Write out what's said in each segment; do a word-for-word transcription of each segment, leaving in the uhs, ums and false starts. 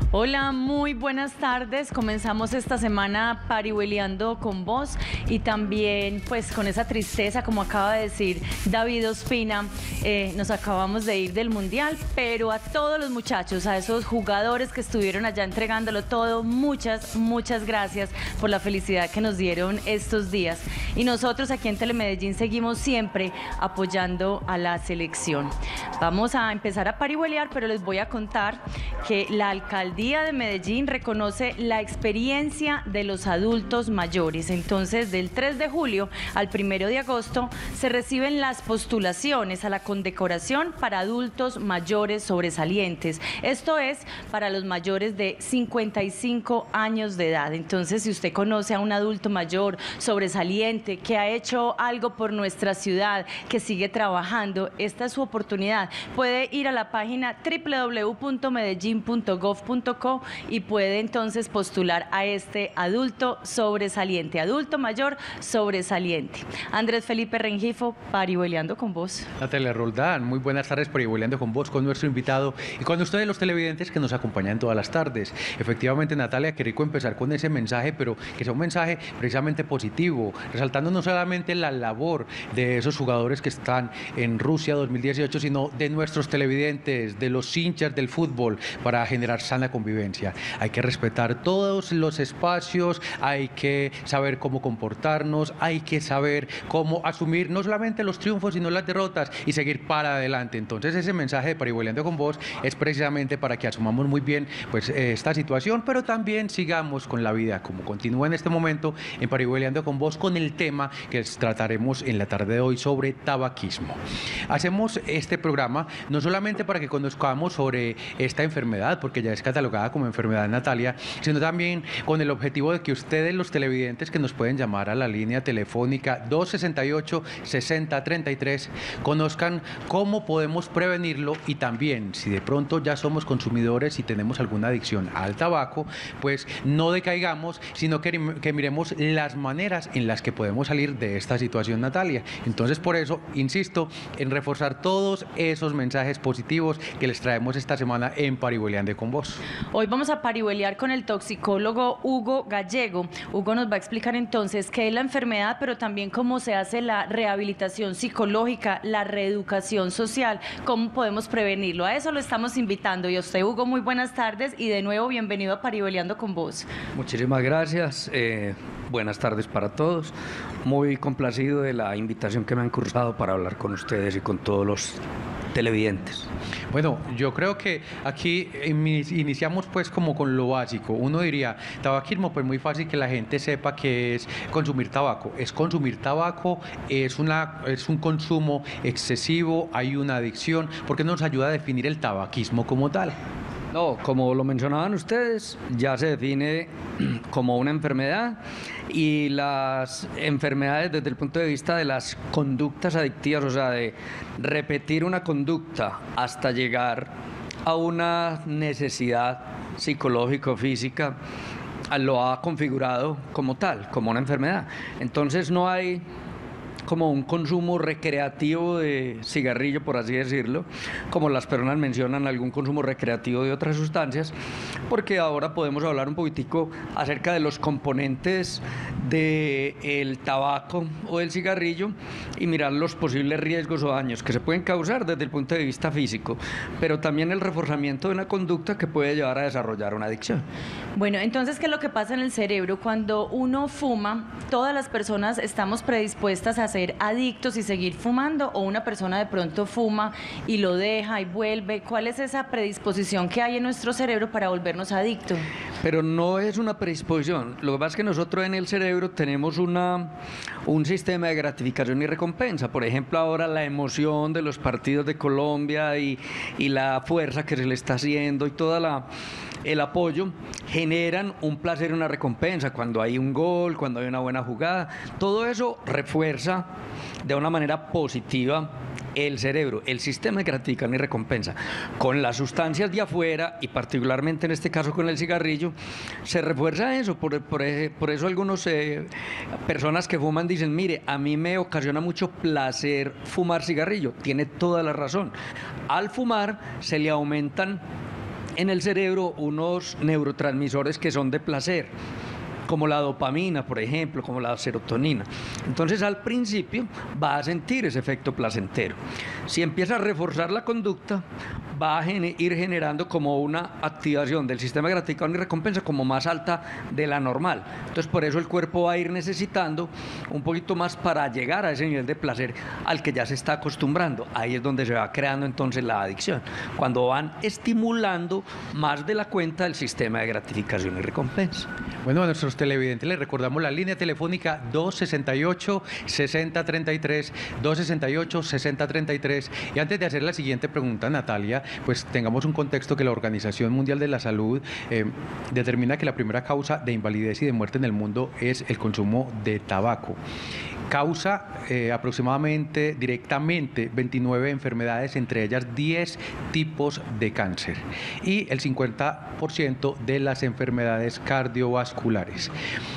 Hola, muy buenas tardes. Comenzamos esta semana parihueliando con vos y también pues con esa tristeza, como acaba de decir David Ospina, eh, nos acabamos de ir del Mundial, pero a todos los muchachos, a esos jugadores que estuvieron allá entregándolo todo, muchas, muchas gracias por la felicidad que nos dieron estos días. Y nosotros aquí en Telemedellín seguimos siempre apoyando a la selección. Vamos a empezar a parihueliar, pero les voy a contar que la alcaldía de Medellín reconoce la experiencia de los adultos mayores. Entonces, del tres de julio al primero de agosto se reciben las postulaciones a la condecoración para adultos mayores sobresalientes. Esto es para los mayores de cincuenta y cinco años de edad. Entonces, si usted conoce a un adulto mayor sobresaliente que ha hecho algo por nuestra ciudad, que sigue trabajando, esta es su oportunidad. Puede ir a la página doble u doble u doble u punto medellín punto gov punto co y puede entonces postular a este adulto sobresaliente, adulto mayor sobresaliente. Andrés Felipe Rengifo, parihueliando con vos. Natalia Roldán, muy buenas tardes, parihueliando con vos, con nuestro invitado y con ustedes los televidentes que nos acompañan todas las tardes. Efectivamente, Natalia, qué rico empezar con ese mensaje, pero que sea un mensaje precisamente positivo, resaltando no solamente la labor de esos jugadores que están en Rusia dos mil dieciocho, sino de nuestros televidentes, de los hinchas del fútbol, para generar sana convivencia. Hay que respetar todos los espacios, hay que saber cómo comportarnos, hay que saber cómo asumir no solamente los triunfos, sino las derrotas y seguir para adelante. Entonces, ese mensaje de Parihueliando con vos es precisamente para que asumamos muy bien pues, eh, esta situación, pero también sigamos con la vida, como continúa en este momento en Parihueliando con vos, con el tema que trataremos en la tarde de hoy sobre tabaquismo. Hacemos este programa no solamente para que conozcamos sobre esta enfermedad, porque ya es catalogada como enfermedad, Natalia, sino también con el objetivo de que ustedes, los televidentes que nos pueden llamar a la línea telefónica dos sesenta y ocho, sesenta treinta y tres, conozcan cómo podemos prevenirlo y también, si de pronto ya somos consumidores y tenemos alguna adicción al tabaco, pues no decaigamos, sino que, que miremos las maneras en las que podemos salir de esta situación, Natalia. Entonces, por eso, insisto en reforzar todos esos mensajes positivos que les traemos esta semana en Parihueliando con vos. Hoy vamos a parihueliar con el toxicólogo Hugo Gallego. Hugo nos va a explicar entonces qué es la enfermedad, pero también cómo se hace la rehabilitación psicológica, la reeducación social, cómo podemos prevenirlo. A eso lo estamos invitando. Y a usted, Hugo, muy buenas tardes y de nuevo bienvenido a Parihueliando con vos. Muchísimas gracias. Eh, buenas tardes para todos. Muy complacido de la invitación que me han cursado para hablar con ustedes y con todos los televidentes. Bueno, yo creo que aquí iniciamos pues como con lo básico. Uno diría, tabaquismo, pues muy fácil que la gente sepa que es consumir tabaco. Es consumir tabaco, es, una, es un consumo excesivo, hay una adicción, porque nos ayuda a definir el tabaquismo como tal. No, como lo mencionaban ustedes, ya se define como una enfermedad y las enfermedades desde el punto de vista de las conductas adictivas, o sea, de repetir una conducta hasta llegar a una necesidad psicológica o física, lo ha configurado como tal, como una enfermedad. Entonces no hay como un consumo recreativo de cigarrillo, por así decirlo, como las personas mencionan algún consumo recreativo de otras sustancias, porque ahora podemos hablar un poquitico acerca de los componentes del tabaco o del cigarrillo y mirar los posibles riesgos o daños que se pueden causar desde el punto de vista físico, pero también el reforzamiento de una conducta que puede llevar a desarrollar una adicción. Bueno, entonces, ¿qué es lo que pasa en el cerebro? Cuando uno fuma, todas las personas estamos predispuestas a ser adictos y seguir fumando, o una persona de pronto fuma y lo deja y vuelve. ¿Cuál es esa predisposición que hay en nuestro cerebro para volvernos adictos? Pero no es una predisposición. Lo que pasa es que nosotros en el cerebro tenemos una, un sistema de gratificación y recompensa. Por ejemplo, ahora la emoción de los partidos de Colombia y, y la fuerza que se le está haciendo y toda la el apoyo generan un placer y una recompensa. Cuando hay un gol, cuando hay una buena jugada, todo eso refuerza de una manera positiva el cerebro, el sistema de gratificación y recompensa. Con las sustancias de afuera, y particularmente en este caso con el cigarrillo, se refuerza eso. Por, por, por eso algunas eh, personas que fuman dicen, mire, a mí me ocasiona mucho placer fumar cigarrillo. Tiene toda la razón. Al fumar se le aumentan en el cerebro unos neurotransmisores que son de placer, como la dopamina, por ejemplo, como la serotonina. Entonces, al principio va a sentir ese efecto placentero. Si empieza a reforzar la conducta, va a gener- ir generando como una activación del sistema de gratificación y recompensa como más alta de la normal. Entonces, por eso el cuerpo va a ir necesitando un poquito más para llegar a ese nivel de placer al que ya se está acostumbrando. Ahí es donde se va creando entonces la adicción, cuando van estimulando más de la cuenta el sistema de gratificación y recompensa. Bueno, a nuestros televidentes les recordamos la línea telefónica dos sesenta y ocho, sesenta treinta y tres, dos sesenta y ocho, sesenta treinta y tres. Y antes de hacer la siguiente pregunta, Natalia, pues tengamos un contexto que la Organización Mundial de la Salud eh, determina que la primera causa de invalidez y de muerte en el mundo es el consumo de tabaco. Causa eh, aproximadamente directamente veintinueve enfermedades, entre ellas diez tipos de cáncer y el cincuenta por ciento de las enfermedades cardiovasculares.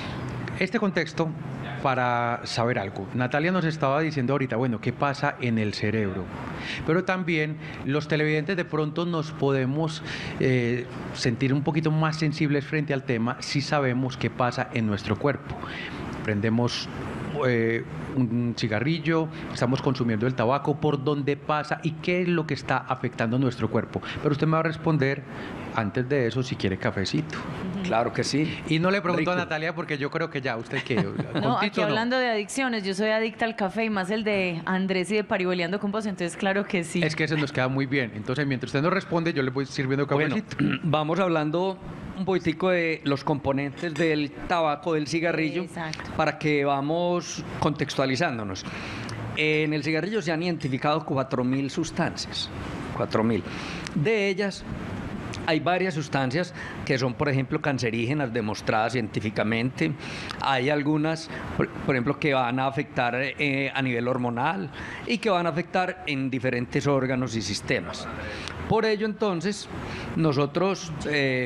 Este contexto para saber algo. Natalia nos estaba diciendo ahorita, bueno, ¿qué pasa en el cerebro? Pero también los televidentes de pronto nos podemos eh, sentir un poquito más sensibles frente al tema si sabemos qué pasa en nuestro cuerpo. Prendemos eh, un cigarrillo, estamos consumiendo el tabaco, por dónde pasa y qué es lo que está afectando nuestro cuerpo. Pero usted me va a responder antes de eso si quiere cafecito. Claro que sí. Y no le pregunto Rico. a Natalia porque yo creo que ya usted que No, aquí hablando de adicciones, yo soy adicta al café y más el de Andrés y de Parihueliando con vos, entonces claro que sí. Es que ese nos queda muy bien. Entonces, mientras usted nos responde, yo le voy sirviendo Bueno, cafecito. vamos hablando un poquitico de los componentes del tabaco, del cigarrillo, Exacto. para que vamos contextualizándonos. En el cigarrillo se han identificado cuatro mil sustancias, cuatro mil. De ellas hay varias sustancias que son, por ejemplo, cancerígenas demostradas científicamente. Hay algunas, por, por ejemplo, que van a afectar eh, a nivel hormonal y que van a afectar en diferentes órganos y sistemas. Por ello, entonces, nosotros eh,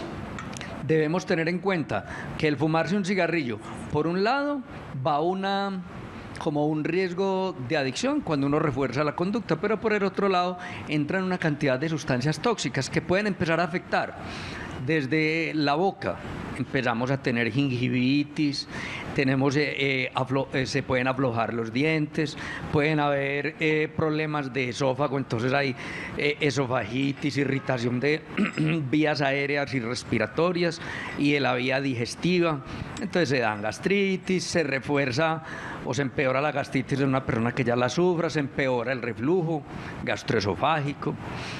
debemos tener en cuenta que el fumarse un cigarrillo, por un lado, va una como un riesgo de adicción cuando uno refuerza la conducta, pero por el otro lado entran una cantidad de sustancias tóxicas que pueden empezar a afectar desde la boca. Empezamos a tener gingivitis, tenemos, eh, eh, aflo- eh, se pueden aflojar los dientes, pueden haber eh, problemas de esófago, entonces hay eh, esofagitis, irritación de vías aéreas y respiratorias y de la vía digestiva, entonces se dan gastritis, se refuerza o se empeora la gastritis de una persona que ya la sufra, se empeora el reflujo gastroesofágico.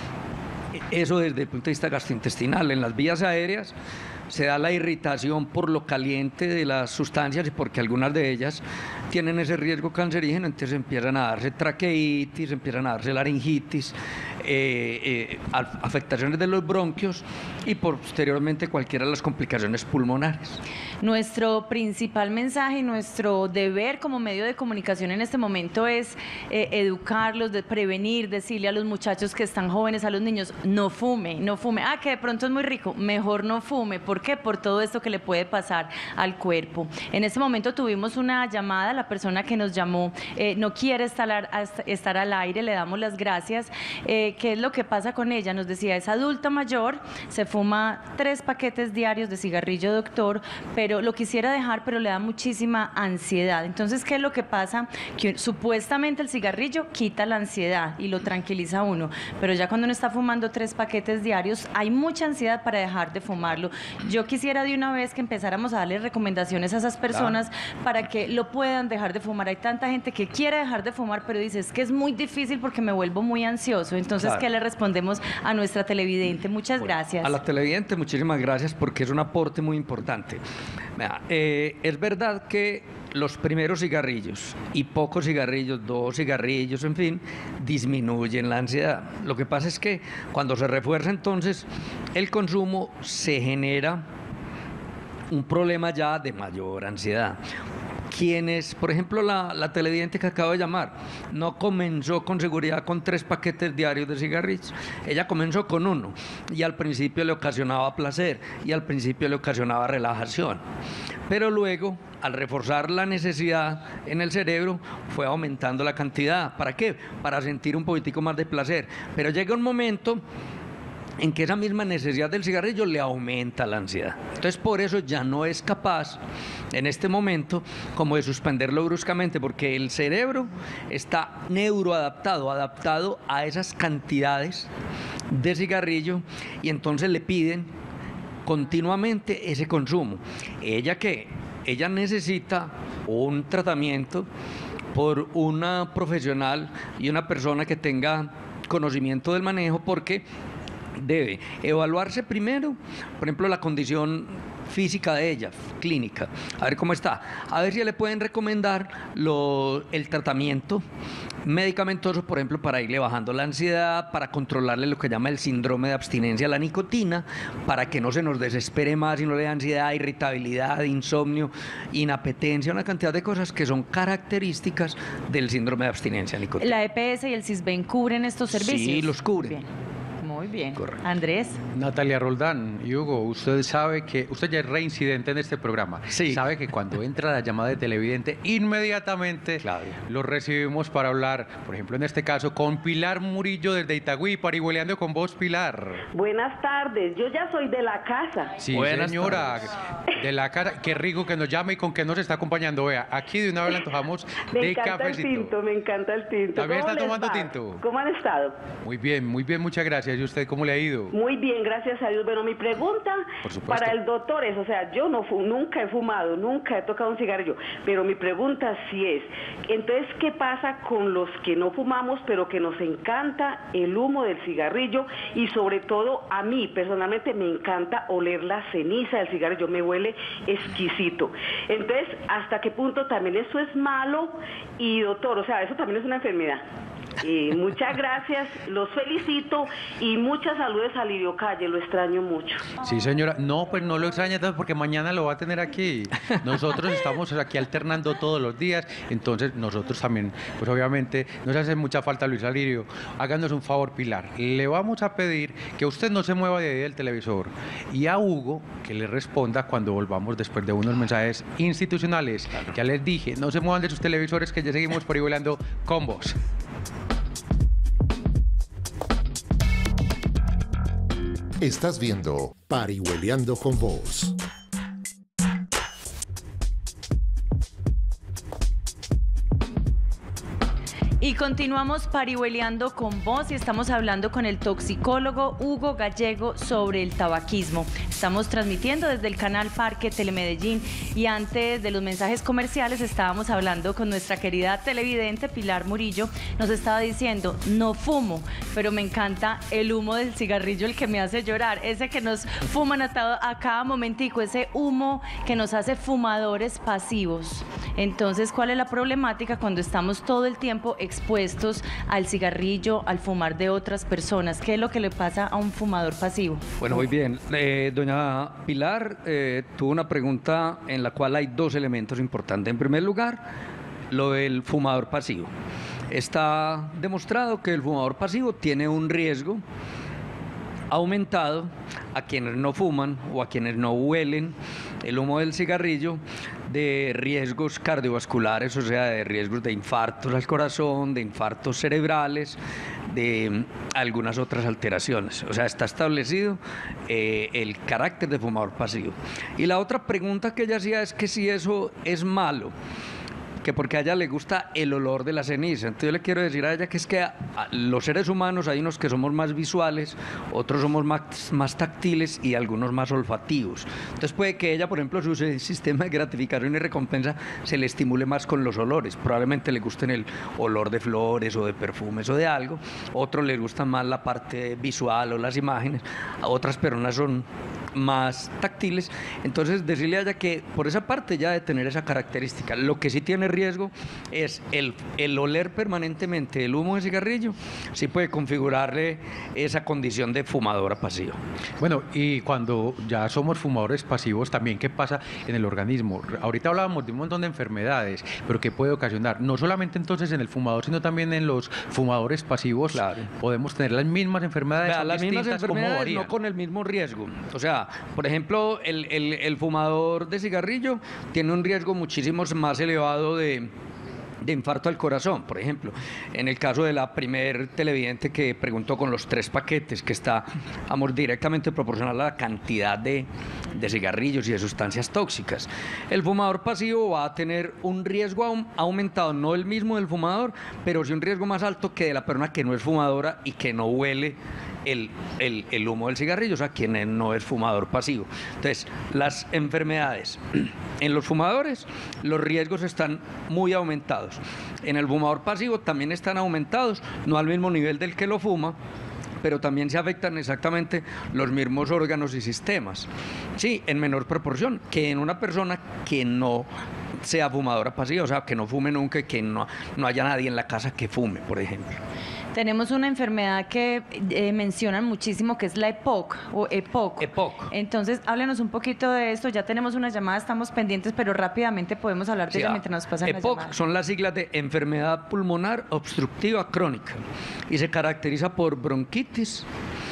Eso desde el punto de vista gastrointestinal. En las vías aéreas se da la irritación por lo caliente de las sustancias y porque algunas de ellas tienen ese riesgo cancerígeno, entonces empiezan a darse traqueitis, empiezan a darse laringitis, eh, eh, afectaciones de los bronquios y posteriormente cualquiera de las complicaciones pulmonares. Nuestro principal mensaje y nuestro deber como medio de comunicación en este momento es eh, educarlos, de prevenir, decirle a los muchachos que están jóvenes, a los niños, no fume, no fume. Ah, que de pronto es muy rico, mejor no fume. ¿Por qué? Por todo esto que le puede pasar al cuerpo. En este momento tuvimos una llamada, la persona que nos llamó eh, no quiere estar, estar al aire, le damos las gracias. Eh, ¿Qué es lo que pasa con ella? Nos decía, es adulta mayor, se fuma tres paquetes diarios de cigarrillo, doctor, pero lo quisiera dejar, pero le da muchísima ansiedad. Entonces, ¿qué es lo que pasa? Que supuestamente el cigarrillo quita la ansiedad y lo tranquiliza a uno, pero ya cuando uno está fumando tres paquetes diarios, hay mucha ansiedad para dejar de fumarlo. Yo quisiera de una vez que empezáramos a darle recomendaciones a esas personas claro. para que lo puedan dejar de fumar. Hay tanta gente que quiere dejar de fumar, pero dice, es que es muy difícil porque me vuelvo muy ansioso. Entonces, claro. ¿qué le respondemos a nuestra televidente? Muchas bueno, gracias. A la televidente, muchísimas gracias porque es un aporte muy importante. Eh, es verdad que los primeros cigarrillos y pocos cigarrillos, dos cigarrillos, en fin, disminuyen la ansiedad. Lo que pasa es que cuando se refuerza entonces el consumo se genera un problema ya de mayor ansiedad. Quienes, por ejemplo, la, la televidente que acabo de llamar, no comenzó con seguridad con tres paquetes diarios de cigarrillos. Ella comenzó con uno y al principio le ocasionaba placer y al principio le ocasionaba relajación. Pero luego, al reforzar la necesidad en el cerebro, fue aumentando la cantidad. ¿Para qué? Para sentir un poquitico más de placer. Pero llega un momento en que esa misma necesidad del cigarrillo le aumenta la ansiedad. Entonces, por eso ya no es capaz en este momento como de suspenderlo bruscamente, porque el cerebro está neuroadaptado, adaptado a esas cantidades de cigarrillo, y entonces le piden continuamente ese consumo. ¿Ella qué? Ella necesita un tratamiento por una profesional y una persona que tenga conocimiento del manejo, porque debe evaluarse primero, por ejemplo, la condición física de ella, clínica, a ver cómo está, a ver si le pueden recomendar lo, el tratamiento medicamentoso, por ejemplo, para irle bajando la ansiedad, para controlarle lo que llama el síndrome de abstinencia a la nicotina, para que no se nos desespere más y no le dé ansiedad, irritabilidad, insomnio, inapetencia, una cantidad de cosas que son características del síndrome de abstinencia a la nicotina. ¿La E P S y el CISBEN cubren estos servicios? Sí, los cubren. Bien. Muy bien. Correcto. Andrés. Natalia Roldán y Hugo, usted sabe que usted ya es reincidente en este programa. Sí. Sabe que cuando entra la llamada de televidente, inmediatamente Claro. lo recibimos para hablar, por ejemplo, en este caso, con Pilar Murillo desde Itagüí, parihueleando con vos, Pilar. Buenas tardes, yo ya soy de la casa. Sí, Buenas señora, de la cara, qué rico que nos llame y con que nos está acompañando. Vea, aquí de una vez le antojamos Me de encanta cafecito. el tinto, me encanta el tinto. ¿También ¿Cómo está les tomando va? tinto? ¿Cómo han estado? Muy bien, muy bien, muchas gracias. ¿Y usted cómo le ha ido? Muy bien, gracias a Dios. Bueno, mi pregunta Por supuesto. para el doctor es, o sea, yo no fu- nunca he fumado, nunca he tocado un cigarrillo, pero mi pregunta sí es, entonces, ¿qué pasa con los que no fumamos, pero que nos encanta el humo del cigarrillo? Y sobre todo, a mí personalmente me encanta oler la ceniza del cigarrillo, me huele exquisito. Entonces, ¿hasta qué punto también eso es malo? Y doctor, o sea, eso también es una enfermedad. Eh, muchas gracias, los felicito y muchas saludos a Lirio Calle, lo extraño mucho. Sí, señora. No, pues no lo extraña tanto porque mañana lo va a tener aquí. Nosotros estamos aquí alternando todos los días, entonces nosotros también, pues obviamente nos hace mucha falta Luis Alirio. Háganos un favor, Pilar. Le vamos a pedir que usted no se mueva de ahí del televisor y a Hugo que le responda cuando volvamos después de unos mensajes institucionales. Ya les dije, no se muevan de sus televisores que ya seguimos por ahí volando con vos. Estás viendo Parihueliando con Vos. Y continuamos parihueleando con vos y estamos hablando con el toxicólogo Hugo Gallego sobre el tabaquismo. Estamos transmitiendo desde el canal Parque Telemedellín y antes de los mensajes comerciales estábamos hablando con nuestra querida televidente Pilar Murillo. Nos estaba diciendo, no fumo, pero me encanta el humo del cigarrillo, el que me hace llorar, ese que nos fuman a, todo, a cada momentico, ese humo que nos hace fumadores pasivos. Entonces, ¿cuál es la problemática cuando estamos todo el tiempo expuestos al cigarrillo, al fumar de otras personas? ¿Qué es lo que le pasa a un fumador pasivo? Bueno, muy bien. Eh, doña Pilar eh, tuvo una pregunta en la cual hay dos elementos importantes. En primer lugar, lo del fumador pasivo. Está demostrado que el fumador pasivo tiene un riesgo aumentado a quienes no fuman o a quienes no huelen el humo del cigarrillo, de riesgos cardiovasculares, o sea, de riesgos de infartos al corazón, de infartos cerebrales, de algunas otras alteraciones. O sea, está establecido eh, el carácter de fumador pasivo. Y la otra pregunta que ella hacía es que si eso es malo, que porque a ella le gusta el olor de la ceniza. Entonces yo le quiero decir a ella que es que a, a los seres humanos hay unos que somos más visuales, otros somos más, más táctiles y algunos más olfativos. Entonces puede que ella, por ejemplo, su sistema de gratificación y recompensa se le estimule más con los olores. Probablemente le gusten el olor de flores o de perfumes o de algo. Otros les gusta más la parte visual o las imágenes. A otras personas son más táctiles. Entonces decirle a ella que por esa parte ya de tener esa característica. Lo que sí tiene riesgo es el, el oler permanentemente el humo de cigarrillo, sí puede configurarle esa condición de fumadora pasiva. Bueno, y cuando ya somos fumadores pasivos, también, ¿qué pasa en el organismo? Ahorita hablábamos de un montón de enfermedades, pero ¿qué puede ocasionar? No solamente entonces en el fumador, sino también en los fumadores pasivos. Claro. Podemos tener las mismas enfermedades. Vea, son las mismas distintas, ¿cómo enfermedades, varían? no con el mismo riesgo. O sea, por ejemplo, el, el, el fumador de cigarrillo tiene un riesgo muchísimo más elevado de de infarto al corazón, por ejemplo. En el caso de la primer televidente que preguntó con los tres paquetes, que está, vamos, directamente proporcional a la cantidad de, de cigarrillos y de sustancias tóxicas. El fumador pasivo va a tener un riesgo aumentado, no el mismo del fumador, pero sí un riesgo más alto que de la persona que no es fumadora y que no huele El, el, el humo del cigarrillo, o sea, quien no es fumador pasivo. Entonces, las enfermedades en los fumadores, los riesgos están muy aumentados. En el fumador pasivo también están aumentados, no al mismo nivel del que lo fuma, pero también se afectan exactamente los mismos órganos y sistemas, sí, en menor proporción que en una persona que no sea fumadora pasiva, o sea, que no fume nunca y que no, no haya nadie en la casa que fume, por ejemplo. Tenemos una enfermedad que eh, mencionan muchísimo, que es la E P O C o E P O C. E P O C. Entonces, háblenos un poquito de esto. Ya tenemos una llamada, estamos pendientes, pero rápidamente podemos hablar de Sí, ella mientras nos pasan E las P O C llamadas. son las siglas de enfermedad pulmonar obstructiva crónica y se caracteriza por bronquitis,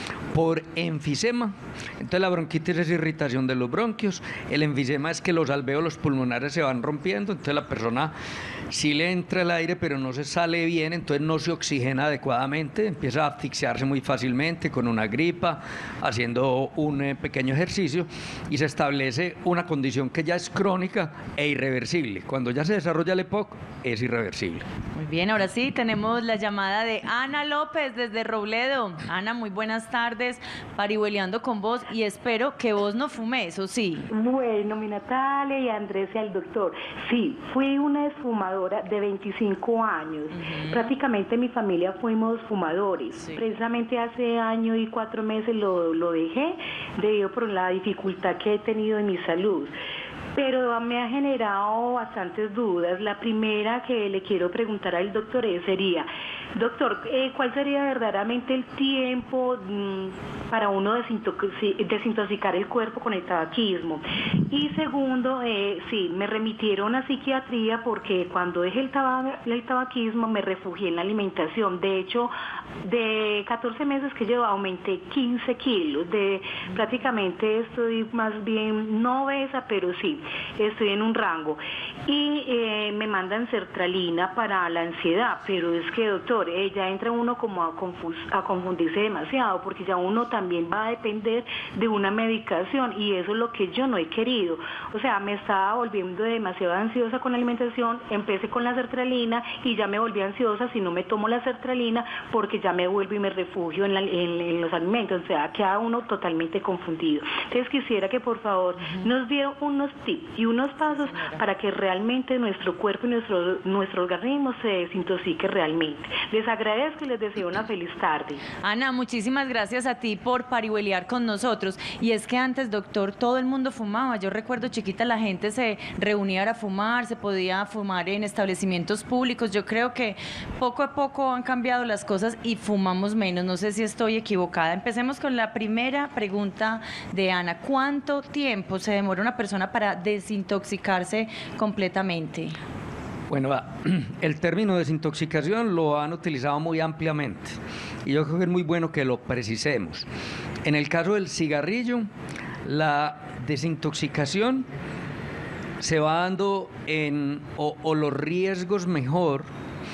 por enfisema. Entonces la bronquitis es irritación de los bronquios, el enfisema es que los alvéolos pulmonares se van rompiendo, entonces la persona sí le entra el aire pero no se sale bien, entonces no se oxigena adecuadamente, empieza a asfixiarse muy fácilmente con una gripa, haciendo un eh, pequeño ejercicio y se establece una condición que ya es crónica e irreversible. Cuando ya se desarrolla el E P O C es irreversible. Muy bien, ahora sí, tenemos la llamada de Ana López desde Robledo. Ana, muy buenas tardes, parihueliando con vos y espero que vos no fumes, eso sí. Bueno, mi Natalia y Andrés y al doctor, sí, fui una fumadora de veinticinco años, uh-huh. Prácticamente mi familia fuimos fumadores, sí. Precisamente hace año y cuatro meses lo, lo dejé debido por la dificultad que he tenido en mi salud. Pero me ha generado bastantes dudas. La primera que le quiero preguntar al doctor es, sería, doctor, eh, ¿cuál sería verdaderamente el tiempo mmm, para uno desintoxic- desintoxicar el cuerpo con el tabaquismo? Y segundo, eh, sí, me remitieron a psiquiatría porque cuando dejé el, tab- el tabaquismo me refugié en la alimentación. De hecho, de catorce meses que llevo aumenté quince kilos. De, prácticamente estoy más bien no obesa, pero sí, estoy en un rango y eh, me mandan sertralina para la ansiedad, pero es que doctor, eh, ya entra uno como a, confus a confundirse demasiado porque ya uno también va a depender de una medicación y eso es lo que yo no he querido. O sea, me estaba volviendo demasiado ansiosa con la alimentación, empecé con la sertralina y ya me volví ansiosa si no me tomo la sertralina porque ya me vuelvo y me refugio en, la, en, en los alimentos, o sea, queda uno totalmente confundido. Entonces quisiera que por favor uh-huh. nos dieran unos tips y unos pasos para que realmente nuestro cuerpo y nuestro, nuestro organismo se desintoxique realmente. Les agradezco y les deseo una feliz tarde. Ana, muchísimas gracias a ti por parihueliar con nosotros. Y es que antes, doctor, todo el mundo fumaba. Yo recuerdo chiquita, la gente se reunía a fumar, se podía fumar en establecimientos públicos. Yo creo que poco a poco han cambiado las cosas y fumamos menos. No sé si estoy equivocada. Empecemos con la primera pregunta de Ana. ¿Cuánto tiempo se demora una persona para desintoxicarse completamente? Bueno, el término desintoxicación lo han utilizado muy ampliamente y yo creo que es muy bueno que lo precisemos. En el caso del cigarrillo, la desintoxicación se va dando en, o, o los riesgos mejor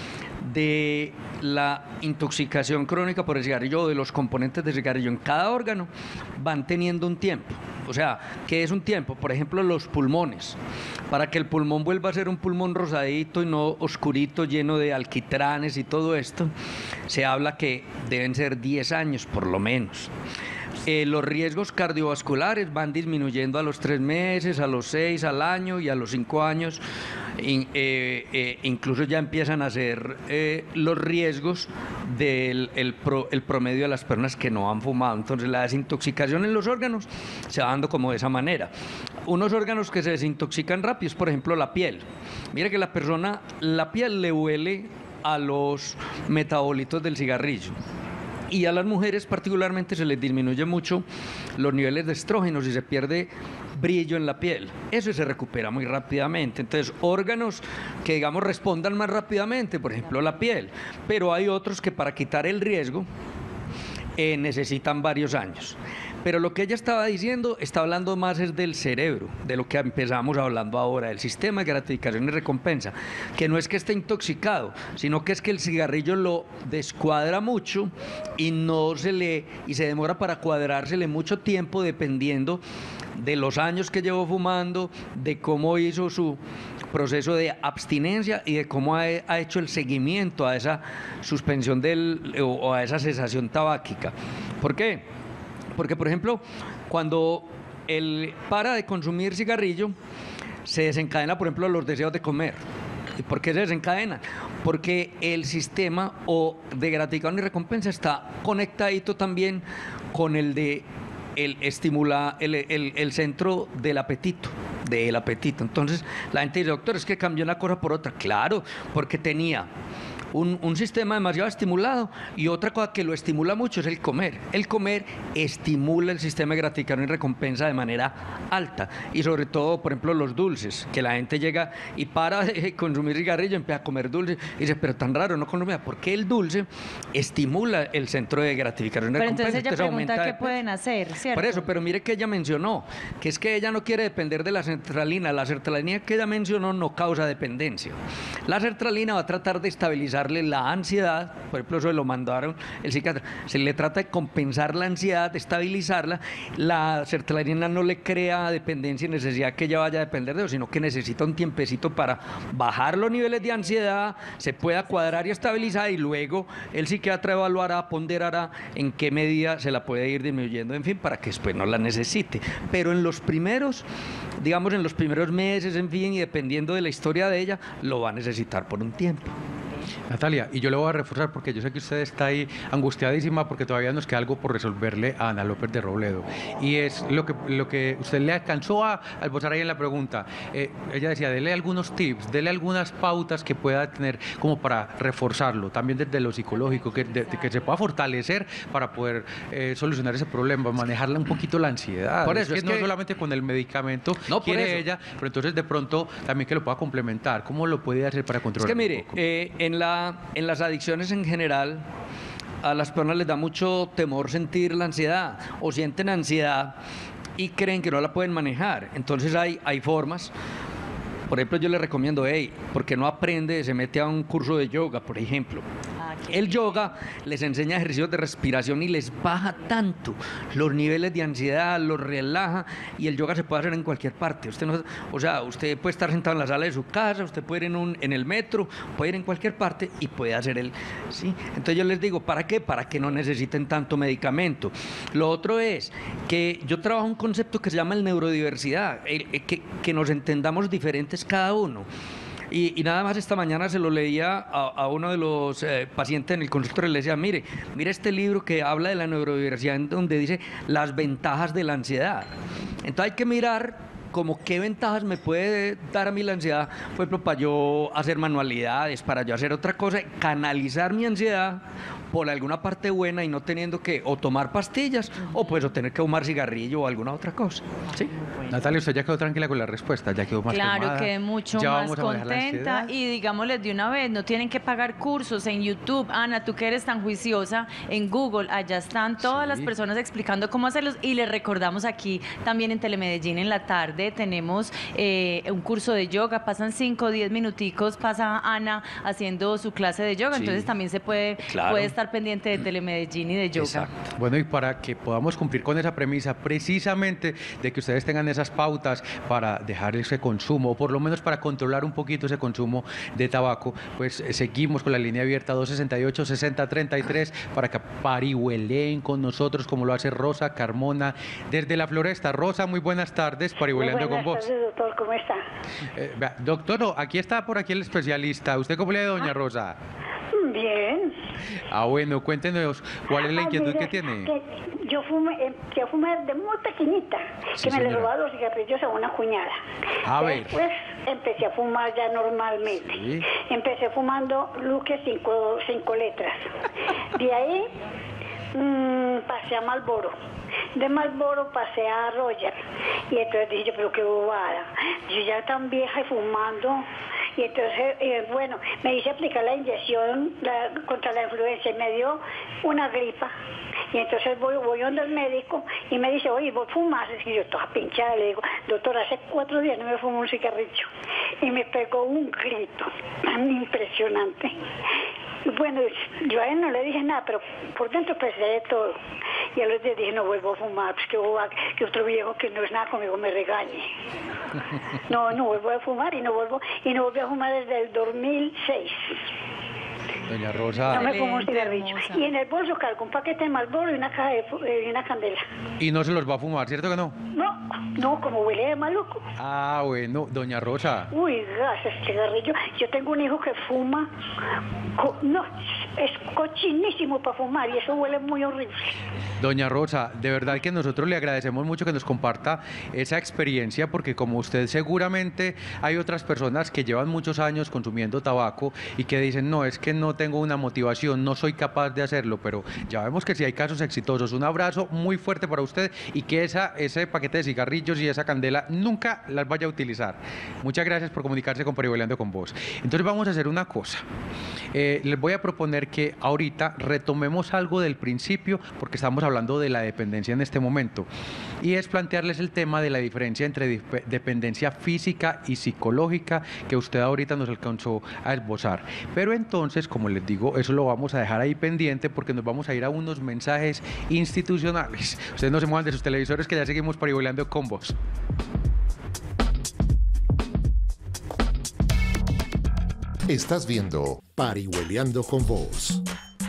de la intoxicación crónica por el cigarrillo o de los componentes del cigarrillo en cada órgano van teniendo un tiempo. O sea, ¿qué es un tiempo? Por ejemplo, los pulmones. Para que el pulmón vuelva a ser un pulmón rosadito y no oscurito, lleno de alquitranes y todo esto, se habla que deben ser diez años por lo menos. Eh, los riesgos cardiovasculares van disminuyendo a los tres meses, a los seis, al año y a los cinco años. In, eh, eh, incluso ya empiezan a ser eh, los riesgos del el pro, el promedio de las personas que no han fumado. Entonces la desintoxicación en los órganos se va dando como de esa manera. Unos órganos que se desintoxican rápido es, por ejemplo, la piel. Mira que la persona, la piel le huele a los metabolitos del cigarrillo. Y a las mujeres particularmente se les disminuye mucho los niveles de estrógenos y se pierde brillo en la piel. Eso se recupera muy rápidamente. Entonces, órganos que, digamos, respondan más rápidamente, por ejemplo, la piel. Pero hay otros que para quitar el riesgo eh, necesitan varios años. Pero lo que ella estaba diciendo, está hablando más es del cerebro, de lo que empezamos hablando ahora, del sistema de gratificación y recompensa, que no es que esté intoxicado, sino que es que el cigarrillo lo descuadra mucho y no se le y se demora para cuadrársele mucho tiempo dependiendo de los años que llevó fumando, de cómo hizo su proceso de abstinencia y de cómo ha, ha hecho el seguimiento a esa suspensión del o, o a esa cesación tabáquica. ¿Por qué? Porque, por ejemplo, cuando él para de consumir cigarrillo, se desencadena, por ejemplo, los deseos de comer. ¿Y por qué se desencadena? Porque el sistema o de gratificación y recompensa está conectadito también con el de el estimula el, el, el centro del apetito, del apetito. Entonces, la gente dice, doctor, es que cambió una cosa por otra. Claro, porque tenía Un, un sistema demasiado estimulado y otra cosa que lo estimula mucho es el comer. El comer estimula el sistema de gratificación y recompensa de manera alta y sobre todo, por ejemplo, los dulces, que la gente llega y para de consumir cigarrillo, empieza a comer dulces y dice, pero tan raro, no consumía, porque el dulce estimula el centro de gratificación y pero recompensa. Entonces ella entonces pregunta qué pueden hacer, ¿cierto? Por eso, pero mire que ella mencionó, que es que ella no quiere depender de la sertralina. La sertralina que ella mencionó no causa dependencia. La sertralina va a tratar de estabilizar la ansiedad, por ejemplo, eso lo mandaron el psiquiatra, se le trata de compensar la ansiedad, de estabilizarla. La sertralina no le crea dependencia y necesidad que ella vaya a depender de eso, sino que necesita un tiempecito para bajar los niveles de ansiedad, se pueda cuadrar y estabilizar y luego el psiquiatra evaluará, ponderará en qué medida se la puede ir disminuyendo, en fin, para que después no la necesite. Pero en los primeros, digamos en los primeros meses, en fin, y dependiendo de la historia de ella, lo va a necesitar por un tiempo. Natalia, y yo le voy a reforzar porque yo sé que usted está ahí angustiadísima porque todavía nos queda algo por resolverle a Ana López de Robledo. Y es lo que, lo que usted le alcanzó a esbozar ahí en la pregunta. Eh, ella decía, dele algunos tips, dele algunas pautas que pueda tener como para reforzarlo, también desde lo psicológico, que, de, de, que se pueda fortalecer para poder eh, solucionar ese problema, manejarle un poquito la ansiedad. Por eso es es que, que no solamente con el medicamento no, quiere ella, pero entonces de pronto también que lo pueda complementar. ¿Cómo lo puede hacer para controlar? Es que mire, eh, en La, en las adicciones en general, a las personas les da mucho temor sentir la ansiedad o sienten ansiedad y creen que no la pueden manejar. Entonces hay, hay formas. Por ejemplo, yo les recomiendo, hey, ¿por qué no aprende? Se mete a un curso de yoga, por ejemplo. El yoga les enseña ejercicios de respiración y les baja tanto los niveles de ansiedad, los relaja, y el yoga se puede hacer en cualquier parte. Usted no, o sea, usted puede estar sentado en la sala de su casa, usted puede ir en, un, en el metro, puede ir en cualquier parte y puede hacer el... ¿sí? Entonces yo les digo, ¿para qué? Para que no necesiten tanto medicamento. Lo otro es que yo trabajo un concepto que se llama el neurodiversidad, el, el, que, que nos entendamos diferentes cada uno. Y, y nada más esta mañana se lo leía a, a uno de los eh, pacientes en el consultorio y le decía, mire, mire este libro que habla de la neurodiversidad, en donde dice las ventajas de la ansiedad. Entonces hay que mirar como qué ventajas me puede dar a mí la ansiedad, por ejemplo, para yo hacer manualidades, para yo hacer otra cosa, canalizar mi ansiedad por alguna parte buena y no teniendo que o tomar pastillas o pues o tener que fumar cigarrillo o alguna otra cosa. ¿Sí? Natalia, usted ya quedó tranquila con la respuesta, ya quedó más Claro, calmada, quedé mucho ya más vamos a manejar la contenta ansiedad. y digámosles de una vez, no tienen que pagar cursos en YouTube. Ana, tú que eres tan juiciosa, en Google, allá están todas Sí. las personas explicando cómo hacerlos y les recordamos aquí también en Telemedellín en la tarde tenemos eh, un curso de yoga, pasan cinco o diez minuticos, pasa Ana haciendo su clase de yoga, Sí. entonces también se puede, Claro. puede estar pendiente de Telemedellín y de yoga. Exacto. Bueno, y para que podamos cumplir con esa premisa precisamente de que ustedes tengan esas pautas para dejar ese consumo, o por lo menos para controlar un poquito ese consumo de tabaco, pues eh, seguimos con la línea abierta dos sesenta y ocho, sesenta treinta y tres para que parihuelen con nosotros, como lo hace Rosa Carmona desde la Floresta. Rosa, muy buenas tardes, parihueleando con vos. Buenas tardes, doctor, ¿cómo está? Eh, vea, doctor, no, aquí está por aquí el especialista. ¿Usted cómo le da, doña Rosa? Bien. Ah, bueno, cuéntenos, ¿cuál es la Ah, inquietud mire, que tiene? que yo fumé, eh, que fumé de muy pequeñita, Sí, que me le señora. robaba los cigarrillos a una cuñada. A ver. Después empecé a fumar ya normalmente. Sí. Empecé fumando Luque cinco, cinco letras. De ahí mmm, pasé a Marlboro. De Marlboro pasé a Royal. Y entonces dije, pero qué bobada. Yo ya tan vieja y fumando. Y entonces, eh, bueno, me hice aplicar la inyección la- contra la influenza y me dio una gripa. Y entonces voy, voy donde el médico y me dice, oye, ¿vos fumas? Y yo toda pinchada le digo, doctor, hace cuatro días no me fumo un cigarrillo. Y me pegó un grito tan impresionante. Y bueno, yo a él no le dije nada, pero por dentro pensé de todo. Y a los días dije, no vuelvo a fumar, pues que, boba, que otro viejo que no es nada conmigo me regañe. No, no vuelvo a fumar y no vuelvo, y no volví a fumar desde el dos mil seis. Doña Rosa. No me fumo un cigarrillo. Y en el bolso cargo un paquete de Marlboro y una caja de eh, y una candela. Y no se los va a fumar, ¿cierto que no? No, no, como huele de maluco. Ah, bueno, doña Rosa. Uy, gracias, cigarrillo. Yo tengo un hijo que fuma. Co no, es cochinísimo para fumar y eso huele muy horrible. Doña Rosa, de verdad que nosotros le agradecemos mucho que nos comparta esa experiencia, porque como usted seguramente hay otras personas que llevan muchos años consumiendo tabaco y que dicen, no, es que no tengo una motivación, no soy capaz de hacerlo, pero ya vemos que sí hay casos exitosos. Un abrazo muy fuerte para usted y que esa, ese paquete de cigarrillos y esa candela nunca las vaya a utilizar. Muchas gracias por comunicarse con Parihueliando con Vos. Entonces vamos a hacer una cosa. Eh, les voy a proponer que ahorita retomemos algo del principio, porque estamos hablando de la dependencia en este momento, y es plantearles el tema de la diferencia entre dependencia física y psicológica que usted ahorita nos alcanzó a esbozar. Pero entonces, como les digo, eso lo vamos a dejar ahí pendiente porque nos vamos a ir a unos mensajes institucionales. Ustedes no se muevan de sus televisores, que ya seguimos Parihueliando con Vos. Estás viendo Parihueliando con Vos.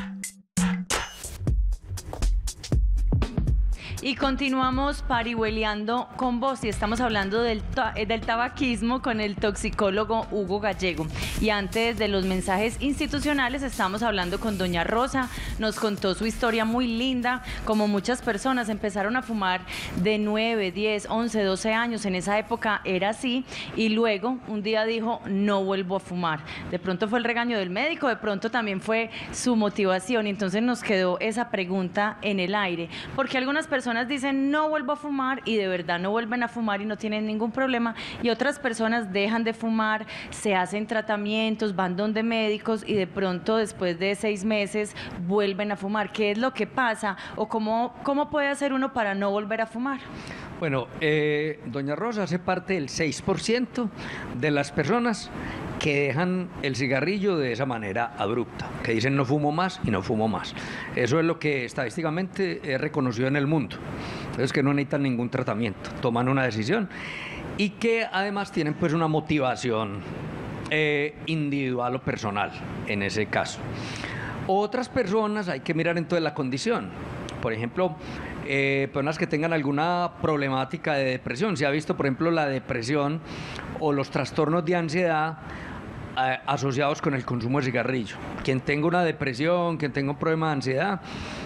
Y continuamos parihueliando con vos y estamos hablando del, del tabaquismo con el toxicólogo Hugo Gallego. Y antes de los mensajes institucionales estamos hablando con doña Rosa, nos contó su historia muy linda, como muchas personas empezaron a fumar de nueve, diez, once, doce años, en esa época era así, y luego un día dijo, no vuelvo a fumar. De pronto fue el regaño del médico, de pronto también fue su motivación, y entonces nos quedó esa pregunta en el aire, porque algunas personas dicen no vuelvo a fumar y de verdad no vuelven a fumar y no tienen ningún problema, y otras personas dejan de fumar, se hacen tratamientos, van donde médicos y de pronto después de seis meses vuelven a fumar. ¿Qué es lo que pasa o cómo, cómo puede hacer uno para no volver a fumar? Bueno, eh, doña Rosa hace parte del seis por ciento de las personas que dejan el cigarrillo de esa manera abrupta, que dicen no fumo más y no fumo más. Eso es lo que estadísticamente es reconocido en el mundo. Entonces, que no necesitan ningún tratamiento, toman una decisión y que además tienen pues una motivación eh, individual o personal en ese caso. Otras personas hay que mirar entonces la condición. Por ejemplo, eh, personas que tengan alguna problemática de depresión. Se ha visto, por ejemplo, la depresión o los trastornos de ansiedad eh, asociados con el consumo de cigarrillo. Quien tenga una depresión, quien tenga un problema de ansiedad,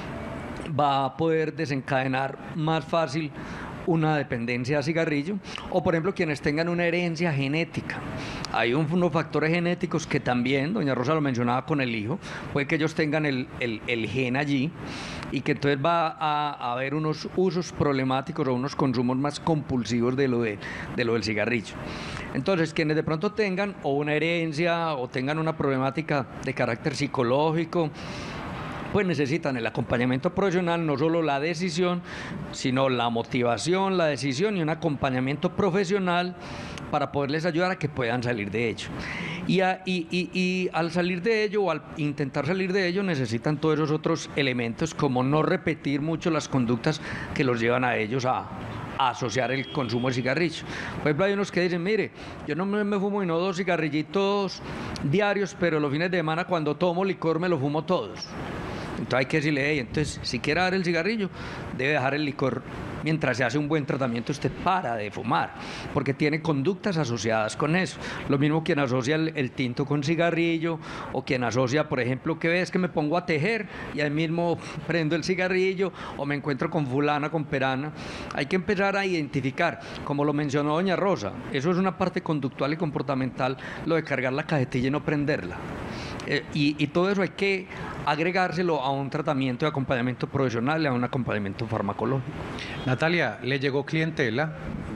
va a poder desencadenar más fácil una dependencia a cigarrillo, o por ejemplo quienes tengan una herencia genética. Hay un, unos factores genéticos que también, doña Rosa lo mencionaba con el hijo, puede que ellos tengan el, el, el gen allí y que entonces va a, a haber unos usos problemáticos o unos consumos más compulsivos de lo, de, de lo del cigarrillo. Entonces, quienes de pronto tengan o una herencia o tengan una problemática de carácter psicológico, pues necesitan el acompañamiento profesional, no solo la decisión, sino la motivación, la decisión y un acompañamiento profesional para poderles ayudar a que puedan salir de ello. Y, a, y, y, y al salir de ello o al intentar salir de ello necesitan todos esos otros elementos, como no repetir mucho las conductas que los llevan a ellos a, a asociar el consumo de cigarrillos. Por ejemplo, hay unos que dicen, mire, yo no me, me fumo y no dos cigarrillitos diarios, pero los fines de semana cuando tomo licor me lo fumo todos. Entonces hay que decirle, hey, entonces si quiere dar el cigarrillo, debe dejar el licor. Mientras se hace un buen tratamiento, usted para de fumar, porque tiene conductas asociadas con eso. Lo mismo quien asocia el, el tinto con cigarrillo, o quien asocia, por ejemplo, que ves que me pongo a tejer y ahí mismo prendo el cigarrillo, o me encuentro con fulana, con perana. Hay que empezar a identificar, como lo mencionó doña Rosa, eso es una parte conductual y comportamental, lo de cargar la cajetilla y no prenderla. Eh, y, y todo eso hay que agregárselo a un tratamiento de acompañamiento profesional y a un acompañamiento farmacológico. Natalia, ¿le llegó clientela?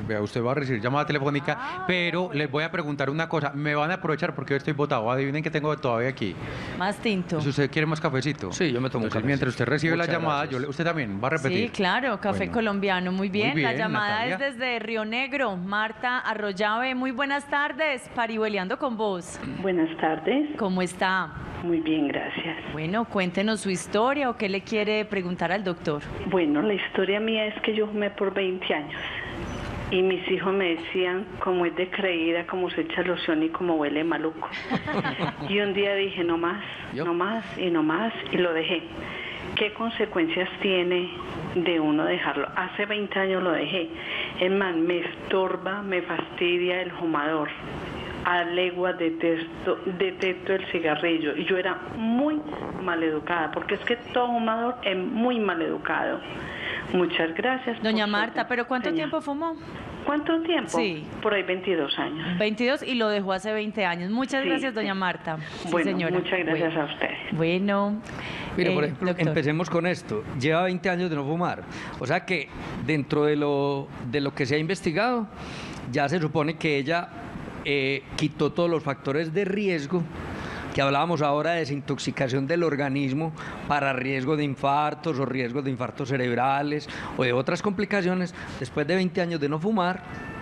vea, usted va a recibir llamada telefónica, Ah, pero les voy a preguntar una cosa. Me van a aprovechar porque yo estoy botado. Adivinen que tengo todavía aquí. Más tinto. Si usted quiere más cafecito. Sí, yo me tomo un Entonces, cafecito. mientras usted recibe Muchas la llamada, gracias. yo le- usted también va a repetir. Sí, claro, café Bueno. colombiano, muy bien. Muy La bien, llamada Natalia. es desde Río Negro. Marta Arroyave, muy buenas tardes, parihueleando con vos. Buenas tardes. ¿Cómo está? Muy bien, gracias. Bueno, cuéntenos su historia o qué le quiere preguntar al doctor. Bueno, la historia mía es que yo fumé por veinte años. Y mis hijos me decían, como es de creída, como se echa loción y como huele maluco. Y un día dije, no más, ¿Yo? no más y no más, y lo dejé. ¿Qué consecuencias tiene de uno dejarlo? Hace veinte años lo dejé. Es más, me estorba, me fastidia el fumador. A leguas detesto, detesto el cigarrillo. Y yo era muy maleducada, porque es que todo fumador es muy maleducado. Muchas gracias. Doña por su Marta, ¿pero cuánto señal. tiempo fumó? ¿Cuánto tiempo? Sí. Por ahí veintidós años. veintidós y lo dejó hace veinte años. Muchas Sí. gracias, doña Marta. Sí, Bueno, señora. muchas gracias Bueno. a usted. Bueno. Mire, eh, por ejemplo, doctor. empecemos con esto. Lleva veinte años de no fumar. O sea que dentro de lo, de lo que se ha investigado, ya se supone que ella eh, quitó todos los factores de riesgo que hablábamos ahora de desintoxicación del organismo para riesgo de infartos o riesgos de infartos cerebrales o de otras complicaciones. Después de veinte años de no fumar,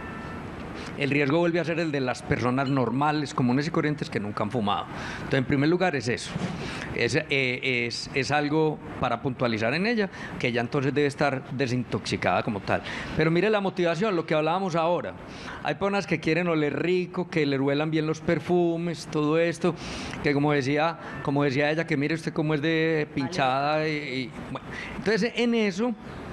el riesgo vuelve a ser el de las personas normales, comunes y corrientes que nunca han fumado. Entonces, en primer lugar es eso. Es, eh, es, es algo para puntualizar en ella, que ella entonces debe estar desintoxicada como tal. Pero mire la motivación, lo que hablábamos ahora. Hay personas que quieren oler rico, que le huelan bien los perfumes, todo esto, que como decía, como decía ella, que mire usted cómo es de pinchada. Y, y, bueno. Entonces, en eso...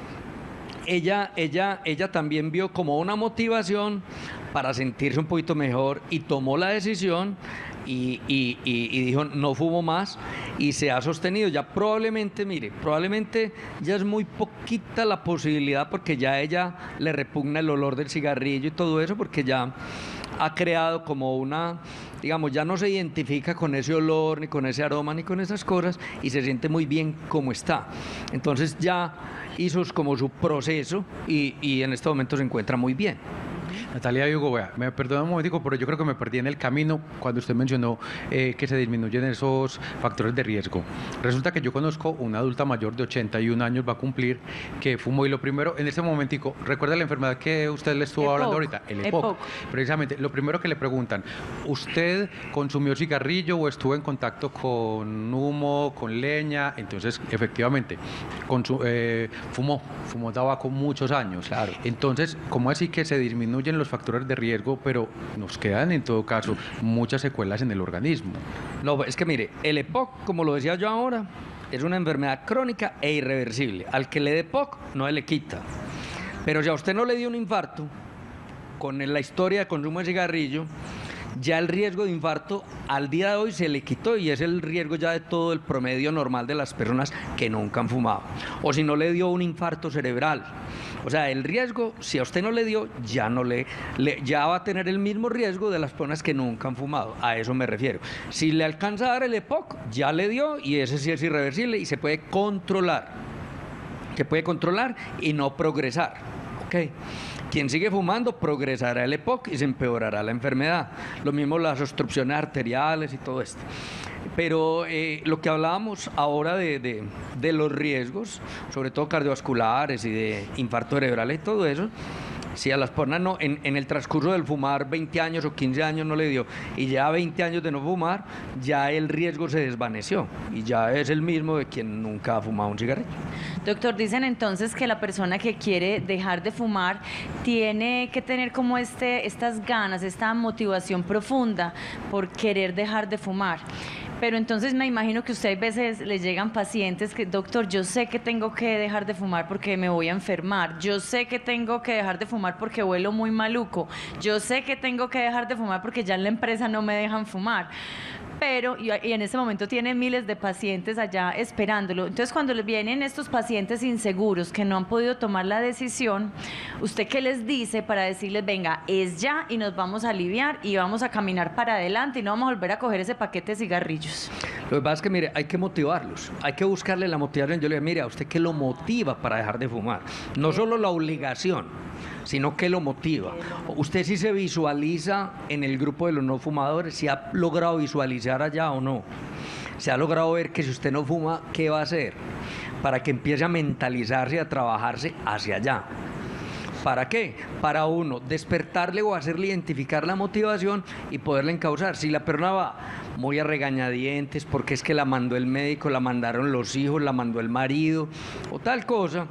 Ella, ella, ella también vio como una motivación para sentirse un poquito mejor y tomó la decisión y, y, y, y dijo no fumo más y se ha sostenido. Ya probablemente, mire, probablemente ya es muy poquita la posibilidad porque ya a ella le repugna el olor del cigarrillo y todo eso porque ya ha creado como una, digamos, ya no se identifica con ese olor, ni con ese aroma, ni con esas cosas, y se siente muy bien como está. Entonces ya hizo como su proceso y, y en este momento se encuentra muy bien. Natalia Hugo, vea, me perdona un momentico, pero yo creo que me perdí en el camino cuando usted mencionó eh, que se disminuyen esos factores de riesgo. Resulta que yo conozco una adulta mayor de ochenta y un años, va a cumplir, que fumó y lo primero, en este momentico, ¿recuerda la enfermedad que usted le estuvo EPOC, hablando ahorita? El E P O C. EPOC. Precisamente, lo primero que le preguntan, ¿usted consumió cigarrillo o estuvo en contacto con humo, con leña? Entonces, efectivamente, consu- eh, fumó, fumó tabaco muchos años. Claro. Entonces, ¿cómo así que se disminuyen los factores de riesgo, pero nos quedan en todo caso muchas secuelas en el organismo? No, es que mire, el E P O C, como lo decía yo ahora, es una enfermedad crónica e irreversible. Al que le dé E P O C, no se le quita. Pero si a usted no le dio un infarto, con la historia de consumo de cigarrillo, ya el riesgo de infarto al día de hoy se le quitó y es el riesgo ya de todo el promedio normal de las personas que nunca han fumado. O si no le dio un infarto cerebral. O sea, el riesgo, si a usted no le dio, ya no le, le ya va a tener el mismo riesgo de las personas que nunca han fumado. A eso me refiero. Si le alcanza a dar el E P O C, ya le dio y ese sí es irreversible y se puede controlar. Se puede controlar y no progresar. ¿Ok? Quien sigue fumando progresará el E P O C y se empeorará la enfermedad. Lo mismo las obstrucciones arteriales y todo esto. Pero eh, lo que hablábamos ahora de, de, de los riesgos, sobre todo cardiovasculares y de infarto cerebral y todo eso, si a las personas no, en, en el transcurso del fumar veinte años o quince años no le dio y ya veinte años de no fumar, ya el riesgo se desvaneció y ya es el mismo de quien nunca ha fumado un cigarrillo. Doctor, dicen entonces que la persona que quiere dejar de fumar tiene que tener como este, estas ganas, esta motivación profunda por querer dejar de fumar. Pero entonces me imagino que usted a veces le llegan pacientes que, doctor, yo sé que tengo que dejar de fumar porque me voy a enfermar, yo sé que tengo que dejar de fumar porque huelo muy maluco, yo sé que tengo que dejar de fumar porque ya en la empresa no me dejan fumar. Pero, y, y en este momento tiene miles de pacientes allá esperándolo. Entonces, cuando les vienen estos pacientes inseguros que no han podido tomar la decisión, ¿usted qué les dice para decirles, venga, es ya y nos vamos a aliviar y vamos a caminar para adelante y no vamos a volver a coger ese paquete de cigarrillos? Lo Lo que pasa es que, mire, hay que motivarlos, hay que buscarle la motivación. Yo le digo, mire, ¿a usted qué lo motiva para dejar de fumar? No solo la obligación, sino que lo motiva. ¿Usted sí se visualiza en el grupo de los no fumadores? ¿Si ha logrado visualizar allá o no? ¿Se ha logrado ver que si usted no fuma, qué va a hacer? Para que empiece a mentalizarse y a trabajarse hacia allá. ¿Para qué? Para uno, despertarle o hacerle identificar la motivación y poderle encauzar. Si la persona va muy a regañadientes porque es que la mandó el médico, la mandaron los hijos, la mandó el marido o tal cosa,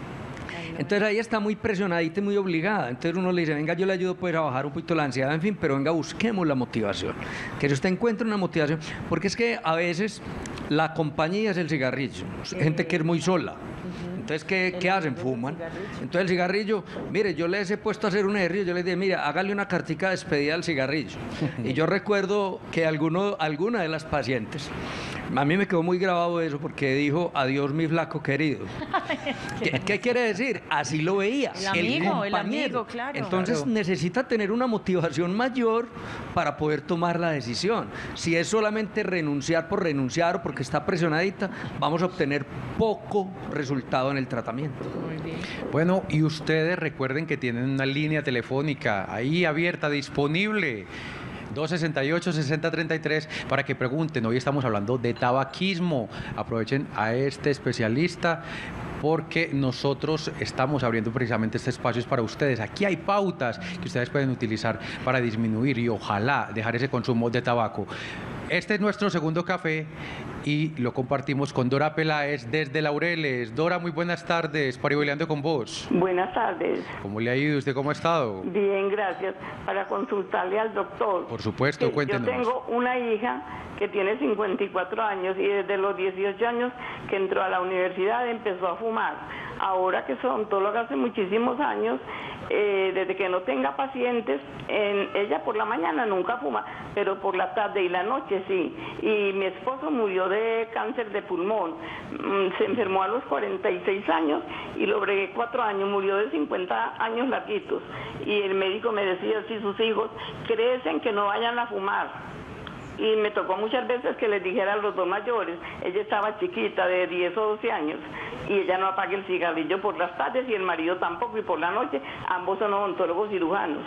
entonces ahí está muy presionadita y muy obligada. Entonces uno le dice, venga, yo le ayudo pues a bajar un poquito la ansiedad, en fin, pero venga, busquemos la motivación. Que si usted encuentra una motivación, porque es que a veces la compañía es el cigarrillo, gente que es muy sola. Entonces, ¿qué, ¿qué hacen? Fuman. Entonces el cigarrillo, mire, yo les he puesto a hacer un ejercicio, yo les dije, mire, hágale una cartica de despedida al cigarrillo. Y yo recuerdo que alguno, alguna de las pacientes, a mí me quedó muy grabado eso porque dijo, adiós mi flaco querido. ¿Qué, ¿Qué quiere decir? Así lo veía. El amigo, el, el amigo, claro. Entonces claro. necesita tener una motivación mayor para poder tomar la decisión. Si es solamente renunciar por renunciar o porque está presionadita, vamos a obtener poco resultado en el tratamiento. Muy bien. Bueno, y ustedes recuerden que tienen una línea telefónica ahí abierta, disponible, dos sesenta y ocho, sesenta treinta y tres, para que pregunten. Hoy estamos hablando de tabaquismo. Aprovechen a este especialista porque nosotros estamos abriendo precisamente este espacio para ustedes. Aquí hay pautas que ustedes pueden utilizar para disminuir y ojalá dejar ese consumo de tabaco. Este es nuestro segundo café y lo compartimos con Dora Peláez desde Laureles. Dora, muy buenas tardes, Parihueliando con vos. Buenas tardes. ¿Cómo le ha ido? ¿Usted cómo ha estado? Bien, gracias. Para consultarle al doctor. Por supuesto, Sí, cuéntenos. Yo tengo una hija que tiene cincuenta y cuatro años y desde los dieciocho años que entró a la universidad empezó a fumar. Ahora que soy odontóloga hace muchísimos años, eh, desde que no tenga pacientes, en, ella por la mañana nunca fuma, pero por la tarde y la noche sí. Y mi esposo murió de cáncer de pulmón, mm, se enfermó a los cuarenta y seis años y lo bregué cuatro años, murió de cincuenta años larguitos. Y el médico me decía, si sus hijos crecen, que no vayan a fumar. Y me tocó muchas veces que les dijera a los dos mayores, ella estaba chiquita de diez o doce años y ella no apague el cigarrillo por las tardes y el marido tampoco, y por la noche ambos son odontólogos cirujanos.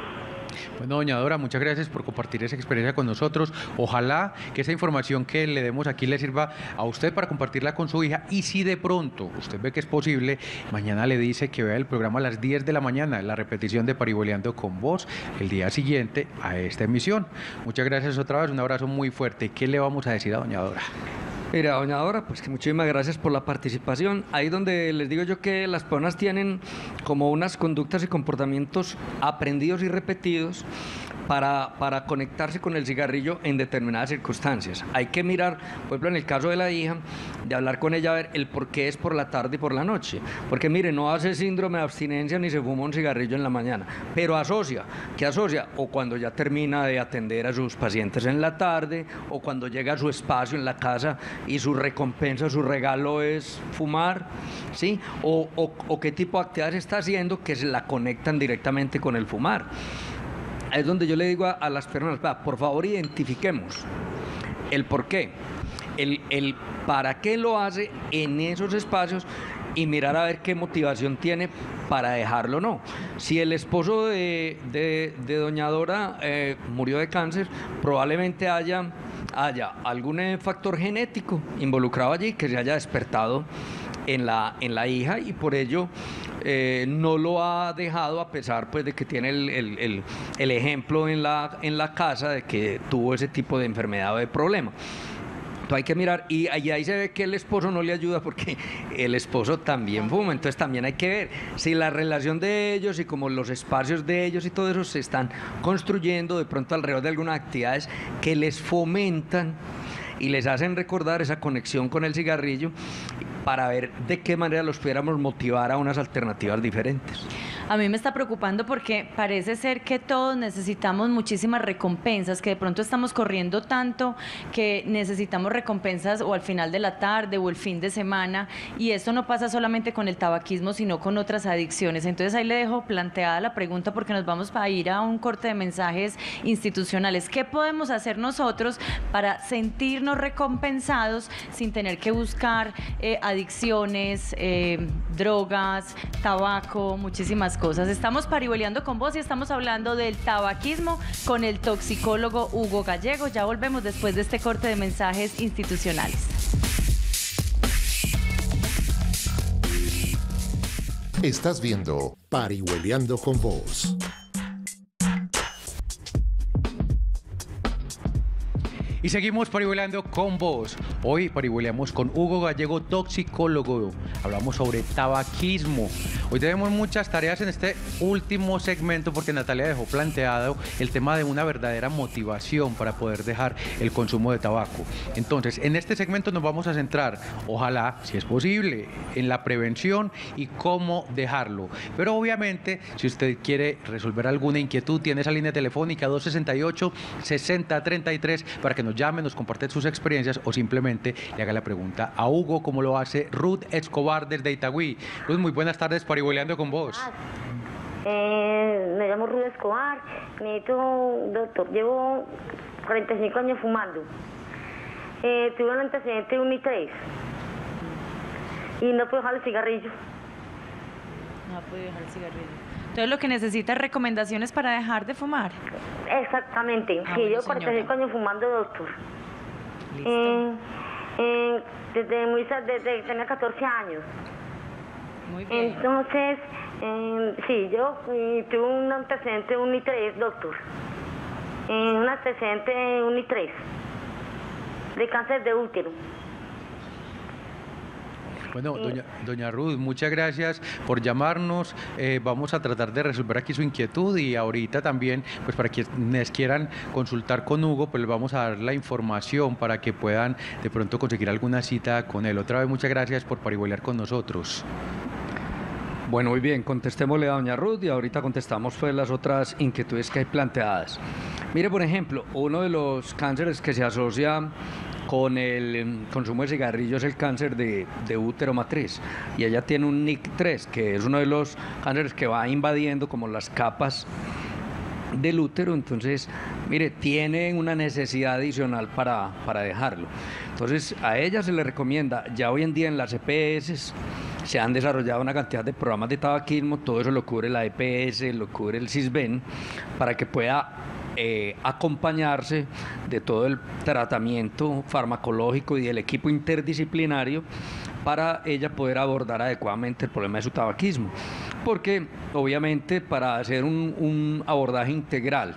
Bueno, doña Dora, muchas gracias por compartir esa experiencia con nosotros. Ojalá que esa información que le demos aquí le sirva a usted para compartirla con su hija. Y si de pronto usted ve que es posible, mañana le dice que vea el programa a las diez de la mañana, la repetición de Parihueliando con vos, el día siguiente a esta emisión. Muchas gracias otra vez, un abrazo muy fuerte. ¿Qué le vamos a decir a doña Dora? Mira, doña Dora, pues que muchísimas gracias por la participación. Ahí donde les digo yo que las personas tienen como unas conductas y comportamientos aprendidos y repetidos para, para conectarse con el cigarrillo en determinadas circunstancias. Hay que mirar, por ejemplo, en el caso de la hija, de hablar con ella a ver el por qué es por la tarde y por la noche. Porque mire, no hace síndrome de abstinencia ni se fuma un cigarrillo en la mañana, pero asocia. ¿Qué asocia? O cuando ya termina de atender a sus pacientes en la tarde, o cuando llega a su espacio en la casa y su recompensa, su regalo es fumar, ¿sí? O, o, o qué tipo de actividades está haciendo que se la conectan directamente con el fumar. Es donde yo le digo a, a las personas, por favor identifiquemos el por qué, el, el para qué lo hace en esos espacios y mirar a ver qué motivación tiene para dejarlo o no. Si el esposo de, de, de doña Dora eh, murió de cáncer, probablemente haya, haya algún factor genético involucrado allí que se haya despertado en la, en la hija y por ello eh, no lo ha dejado, a pesar pues de que tiene el, el, el, el ejemplo en la, en la casa de que tuvo ese tipo de enfermedad o de problema. Entonces hay que mirar, y ahí, ahí se ve que el esposo no le ayuda porque el esposo también fuma, entonces también hay que ver si la relación de ellos y como los espacios de ellos y todo eso se están construyendo de pronto alrededor de algunas actividades que les fomentan y les hacen recordar esa conexión con el cigarrillo para ver de qué manera los pudiéramos motivar a unas alternativas diferentes. A mí me está preocupando porque parece ser que todos necesitamos muchísimas recompensas, que de pronto estamos corriendo tanto que necesitamos recompensas o al final de la tarde o el fin de semana, y esto no pasa solamente con el tabaquismo, sino con otras adicciones. Entonces ahí le dejo planteada la pregunta porque nos vamos a ir a un corte de mensajes institucionales. ¿Qué podemos hacer nosotros para sentirnos recompensados sin tener que buscar eh, adicciones, eh, drogas, tabaco, muchísimas cosas? Estamos parihueleando con vos y estamos hablando del tabaquismo con el toxicólogo Hugo Gallego. Ya volvemos después de este corte de mensajes institucionales. Estás viendo Parihueleando con Vos. Y seguimos parihueleando con vos. Hoy parihueleamos con Hugo Gallego, toxicólogo. Hablamos sobre tabaquismo. Hoy tenemos muchas tareas en este último segmento porque Natalia dejó planteado el tema de una verdadera motivación para poder dejar el consumo de tabaco. Entonces, en este segmento nos vamos a centrar, ojalá, si es posible, en la prevención y cómo dejarlo. Pero obviamente, si usted quiere resolver alguna inquietud, tiene esa línea telefónica dos sesenta y ocho, sesenta treinta y tres para que nos llame, nos comparte sus experiencias o simplemente le haga la pregunta a Hugo, como lo hace Ruth Escobar desde Itagüí. Ruth, muy buenas tardes, parihueleando con vos. Eh, me llamo Ruth Escobar, necesito, doctor, llevo cuarenta y cinco años fumando. Eh, tuve un antecedente uno y tres y no puedo dejar el cigarrillo. No puedo dejar el cigarrillo. Entonces lo que necesita es recomendaciones para dejar de fumar. Exactamente, Ah, sí, bueno, llevo cuarenta y cinco años fumando, doctor. Listo. Eh, eh, desde, muy, desde que tenía catorce años. Muy bien. Entonces, eh, sí, yo eh, tuve un antecedente uno y tres, doctor. Eh, un antecedente uno y tres de cáncer de útero. Bueno, doña, doña Ruth, muchas gracias por llamarnos. Eh, vamos a tratar de resolver aquí su inquietud y ahorita también, pues para quienes quieran consultar con Hugo, pues les vamos a dar la información para que puedan de pronto conseguir alguna cita con él. Otra vez, muchas gracias por parihuelear con nosotros. Bueno, muy bien, contestémosle a doña Ruth y ahorita contestamos pues las otras inquietudes que hay planteadas. Mire, por ejemplo, uno de los cánceres que se asocia con el consumo de cigarrillos es el cáncer de, de útero matriz, y ella tiene un N I C tres, que es uno de los cánceres que va invadiendo como las capas del útero. Entonces, mire, tiene una necesidad adicional para, para dejarlo. Entonces, a ella se le recomienda, ya hoy en día en las E P S se han desarrollado una cantidad de programas de tabaquismo, todo eso lo cubre la E P S, lo cubre el CISBEN, para que pueda eh, acompañarse de todo el tratamiento farmacológico y del equipo interdisciplinario para ella poder abordar adecuadamente el problema de su tabaquismo. Porque obviamente para hacer un, un abordaje integral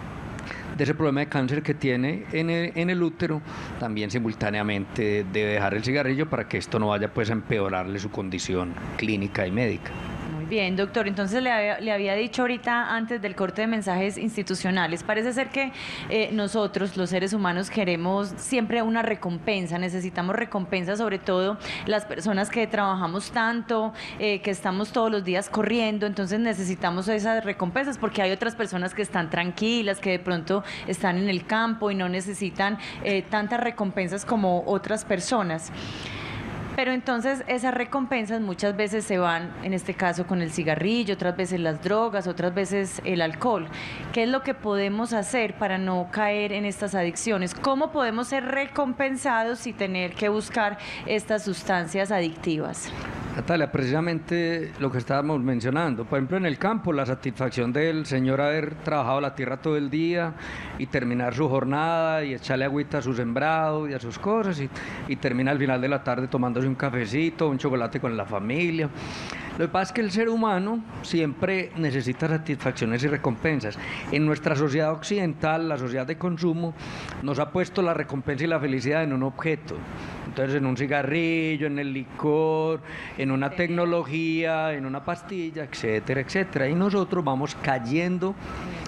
de ese problema de cáncer que tiene en el, en el útero, también simultáneamente debe dejar el cigarrillo para que esto no vaya pues a empeorarle su condición clínica y médica. Muy bien, doctor. Entonces le había, le había dicho ahorita antes del corte de mensajes institucionales, parece ser que eh, nosotros, los seres humanos, queremos siempre una recompensa, necesitamos recompensa, sobre todo las personas que trabajamos tanto, eh, que estamos todos los días corriendo, entonces necesitamos esas recompensas porque hay otras personas que están tranquilas, que de pronto están en el campo y no necesitan eh, tantas recompensas como otras personas. Pero entonces esas recompensas muchas veces se van, en este caso con el cigarrillo, otras veces las drogas, otras veces el alcohol. ¿Qué es lo que podemos hacer para no caer en estas adicciones? ¿Cómo podemos ser recompensados sin tener que buscar estas sustancias adictivas? Natalia, precisamente lo que estábamos mencionando, por ejemplo en el campo, la satisfacción del señor haber trabajado la tierra todo el día y terminar su jornada y echarle agüita a su sembrado y a sus cosas y, y termina al final de la tarde tomándose un cafecito, un chocolate con la familia. Lo que pasa es que el ser humano siempre necesita satisfacciones y recompensas. En nuestra sociedad occidental, la sociedad de consumo, nos ha puesto la recompensa y la felicidad en un objeto. Entonces, en un cigarrillo, en el licor, en una tecnología, en una pastilla, etcétera, etcétera. Y nosotros vamos cayendo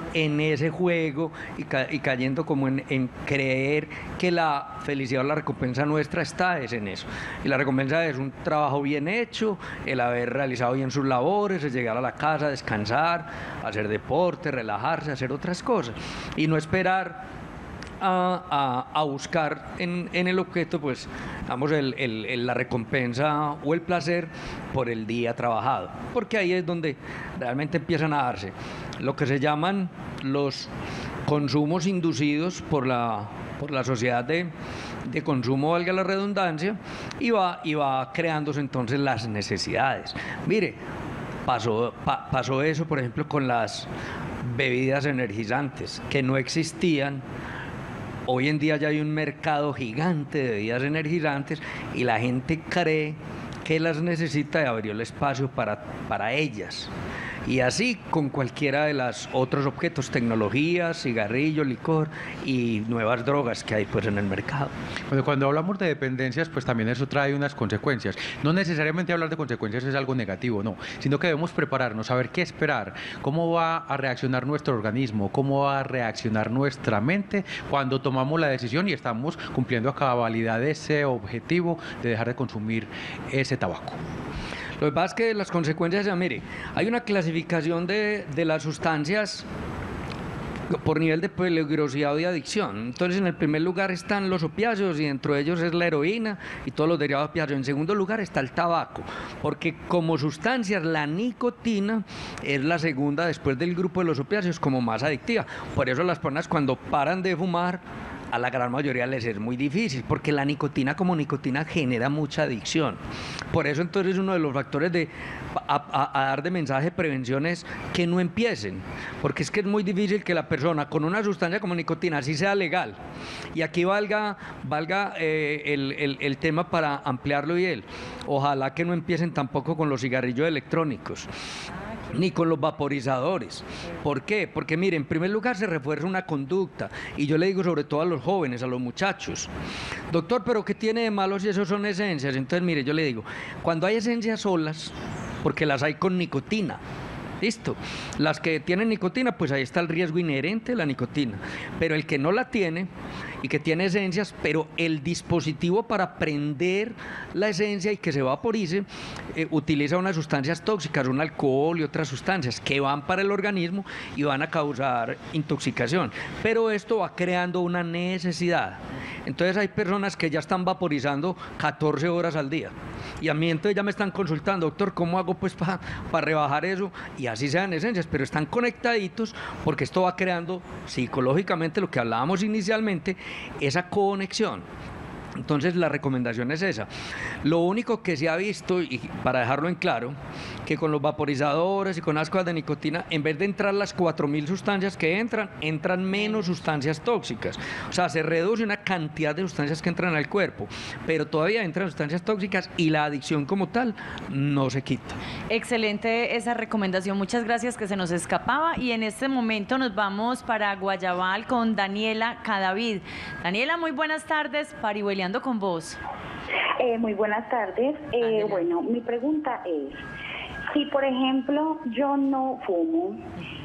en ese juego y, ca y cayendo como en, en creer que la felicidad o la recompensa nuestra está es en eso. Y la recompensa es un trabajo bien hecho, el haber realizado bien sus labores, el llegar a la casa, descansar, hacer deporte, relajarse, hacer otras cosas y no esperar A, a, a buscar en, en el objeto, pues, digamos, el, el, el, la recompensa o el placer por el día trabajado, porque ahí es donde realmente empiezan a darse lo que se llaman los consumos inducidos por la, por la sociedad de, de consumo, valga la redundancia, y va, y va creándose entonces las necesidades. Mire, pasó, pa, pasó eso, por ejemplo, con las bebidas energizantes, que no existían. Hoy en día ya hay un mercado gigante de bebidas energizantes y la gente cree que las necesita y abrió el espacio para, para ellas. Y así con cualquiera de los otros objetos, tecnologías, cigarrillo, licor y nuevas drogas que hay pues en el mercado. Bueno, cuando hablamos de dependencias, pues también eso trae unas consecuencias. No necesariamente hablar de consecuencias es algo negativo, no, sino que debemos prepararnos, saber qué esperar, cómo va a reaccionar nuestro organismo, cómo va a reaccionar nuestra mente cuando tomamos la decisión y estamos cumpliendo a cabalidad ese objetivo de dejar de consumir ese tabaco. Lo que pasa es que las consecuencias, ya mire, hay una clasificación de, de las sustancias por nivel de peligrosidad o de adicción. Entonces, en el primer lugar están los opiáceos y dentro de ellos es la heroína y todos los derivados de opiáceos. En segundo lugar está el tabaco, porque como sustancias la nicotina es la segunda después del grupo de los opiáceos como más adictiva. Por eso las personas cuando paran de fumar, a la gran mayoría les es muy difícil, porque la nicotina como nicotina genera mucha adicción. Por eso entonces uno de los factores de, a, a, a dar de mensaje de prevención es que no empiecen, porque es que es muy difícil que la persona con una sustancia como nicotina así sea legal. Y aquí valga, valga eh, el, el, el tema para ampliarlo y él. Ojalá que no empiecen tampoco con los cigarrillos electrónicos, ni con los vaporizadores. ¿Por qué? Porque mire, en primer lugar se refuerza una conducta, y yo le digo sobre todo a los jóvenes, a los muchachos, doctor, pero ¿qué tiene de malo si esos son esencias? Entonces mire, yo le digo, cuando hay esencias solas, porque las hay con nicotina, listo, las que tienen nicotina, pues ahí está el riesgo inherente de la nicotina, pero el que no la tiene y que tiene esencias, pero el dispositivo para prender la esencia y que se vaporice eh, utiliza unas sustancias tóxicas, un alcohol y otras sustancias que van para el organismo y van a causar intoxicación, pero esto va creando una necesidad. Entonces hay personas que ya están vaporizando catorce horas al día y a mí entonces ya me están consultando, doctor, ¿cómo hago pues para pa rebajar eso? Y así sean esencias, pero están conectaditos porque esto va creando psicológicamente lo que hablábamos inicialmente, esa conexión. Entonces la recomendación es esa. Lo único que se ha visto, y para dejarlo en claro, que con los vaporizadores y con las cosas de nicotina, en vez de entrar las cuatro mil sustancias que entran, entran menos sustancias tóxicas. O sea, se reduce una cantidad de sustancias que entran al cuerpo, pero todavía entran sustancias tóxicas y la adicción como tal no se quita. Excelente esa recomendación, muchas gracias, que se nos escapaba. Y en este momento nos vamos para Guayabal con Daniela Cadavid. Daniela, muy buenas tardes, Parihueliando con vos. Eh, muy buenas tardes. Eh, bueno, mi pregunta es, si por ejemplo yo no fumo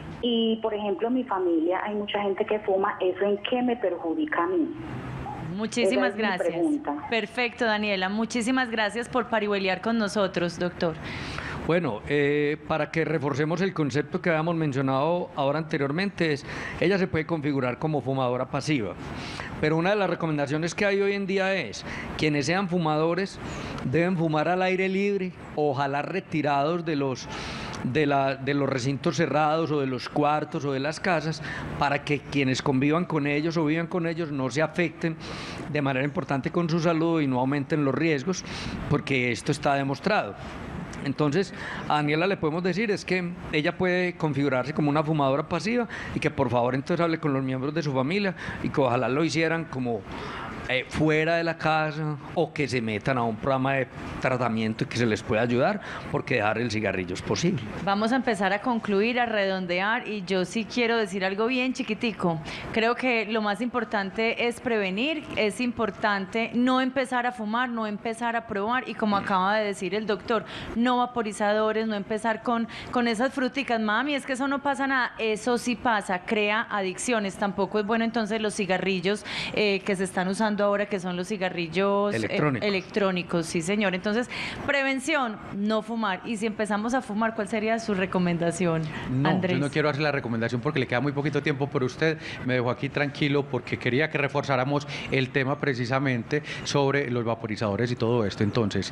y por ejemplo en mi familia hay mucha gente que fuma, ¿eso en qué me perjudica a mí? Muchísimas Esa es gracias. mi pregunta. Perfecto, Daniela, muchísimas gracias por parihueliar con nosotros, doctor. Bueno, eh, para que reforcemos el concepto que habíamos mencionado ahora anteriormente, es, ella se puede configurar como fumadora pasiva, pero una de las recomendaciones que hay hoy en día es, quienes sean fumadores deben fumar al aire libre, ojalá retirados de los De, la, de los recintos cerrados o de los cuartos o de las casas, para que quienes convivan con ellos o vivan con ellos no se afecten de manera importante con su salud y no aumenten los riesgos, porque esto está demostrado. Entonces, a Daniela le podemos decir es que ella puede configurarse como una fumadora pasiva y que por favor entonces hable con los miembros de su familia y que ojalá lo hicieran como eh, fuera de la casa o que se metan a un programa de tratamiento y que se les pueda ayudar, porque dejar el cigarrillo es posible. Vamos a empezar a concluir, a redondear, y yo sí quiero decir algo bien chiquitico. Creo que lo más importante es prevenir, es importante no empezar a fumar, no empezar a probar, y como acaba de decir el doctor, no vaporizadores, no empezar con, con esas fruticas. Mami, es que eso no pasa nada. Eso sí pasa, crea adicciones. Tampoco es bueno entonces los cigarrillos eh, que se están usando ahora, que son los cigarrillos electrónicos. Eh, electrónicos, sí señor. Entonces, prevención, no fumar. Y si empezamos a fumar, ¿cuál sería su recomendación, No, Andrés? yo no quiero hacer la recomendación porque le queda muy poquito tiempo, pero usted me dejó aquí tranquilo porque quería que reforzáramos el tema precisamente sobre los vaporizadores y todo esto. Entonces,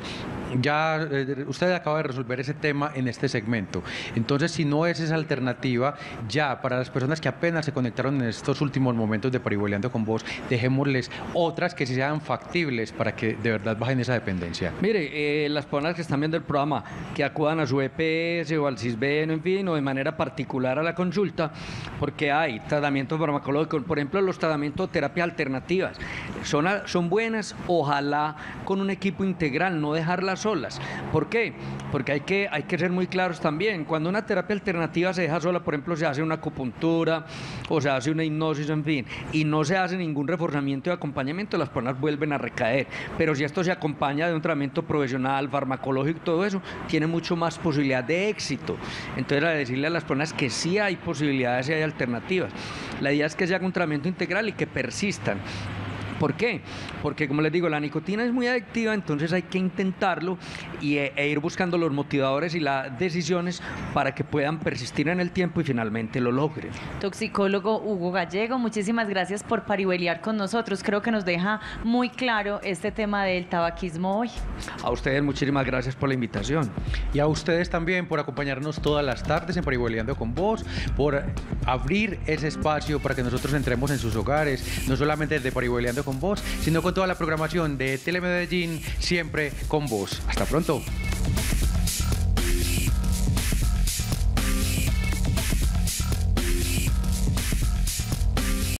ya eh, usted acaba de resolver ese tema en este segmento. Entonces, si no es esa alternativa, ya para las personas que apenas se conectaron en estos últimos momentos de Parihueliando con Vos, dejémosles otras que sí sean factibles para que de verdad bajen esa dependencia. Mire, eh, las personas que están viendo el programa, que acudan a su E P S o al CISBEN, en fin, o de manera particular a la consulta, porque hay tratamientos farmacológicos, por ejemplo, los tratamientos de terapias alternativas, son, a- son buenas, ojalá con un equipo integral, no dejarlas solas. ¿Por qué? Porque hay que, hay que ser muy claros también. Cuando una terapia alternativa se deja sola, por ejemplo, se hace una acupuntura o se hace una hipnosis, en fin, y no se hace ningún reforzamiento y acompañamiento, las personas vuelven a recaer. Pero si esto se acompaña de un tratamiento profesional, farmacológico, todo eso, tiene mucho más posibilidad de éxito. Entonces, a decirle a las personas que sí hay posibilidades y hay alternativas. La idea es que se haga un tratamiento integral y que persistan. ¿Por qué? Porque, como les digo, la nicotina es muy adictiva, entonces hay que intentarlo y, e, e ir buscando los motivadores y las decisiones para que puedan persistir en el tiempo y finalmente lo logren. Toxicólogo Hugo Gallego, muchísimas gracias por parihueliar con nosotros. Creo que nos deja muy claro este tema del tabaquismo hoy. A ustedes muchísimas gracias por la invitación. Y a ustedes también por acompañarnos todas las tardes en Parihueliando con Vos, por abrir ese espacio para que nosotros entremos en sus hogares, no solamente desde Parihueliando con Vos, sino con toda la programación de Telemedellín, siempre con vos. Hasta pronto.